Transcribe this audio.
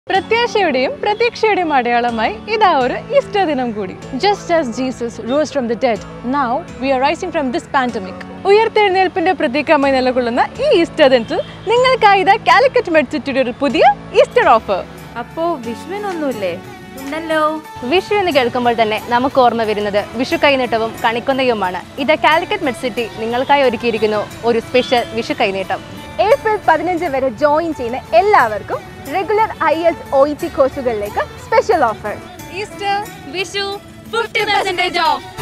പ്രത്യാശയുടെയും പ്രതീക്ഷയുടെയും അടയാളമായി ഇതാ ഒരു ഈസ്റ്റർ ദിനം കൂടി. Just as Jesus rose from the dead, now we are rising from this pandemic. ഉയർത്തെഴുന്നേൽപ്പിന്റെ പ്രതീകമായി നിലകൊള്ളുന്ന ഈ ഈസ്റ്റർ ദിനത്തിൽ നിങ്ങൾക്കായി ഇതാ കാലിക്കറ്റ് മെഡ്സിറ്റിയുടെ ഒരു പുതിയ ഈസ്റ്റർ ഓഫർ. അപ്പോ വിഷുവിനൊന്നുമില്ലേ? ഉണ്ടല്ലോ. വിഷു എന്ന് കേൾക്കുമ്പോൾ തന്നെ നമുക്ക് ഓർമ്മ വരുന്നത് വിഷു കൈനീട്ടവും കണിക്കൊന്നയുമാണ്. ഇത് കാലിക്കറ്റ് മെഡ്സിറ്റി നിങ്ങൾക്കായി ഒരുക്കിയിരിക്കുന്നു ഒരു സ്പെഷ്യൽ വിഷു കൈനീട്ടം. ഏപ്രിൽ 15 വരെ ജോയിൻ ചെയ്യുന്ന എല്ലാവർക്കും റെഗുലർ IELTS OET കോഴ്സുകളിലേക്ക് special offer. Easter Vishu 50% of.